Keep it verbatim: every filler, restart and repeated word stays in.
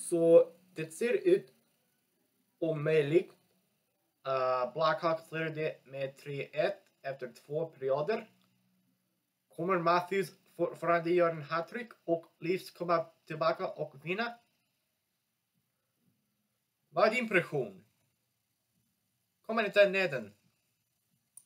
Så det ser ut omöjligt. Uh, Blackhawks leder det med tre ett efter två perioder. Kommer Matthews fortfarande göra en hattrick och Leafs kommer tillbaka och vinna? Vad är din impression? Kom inte ner den.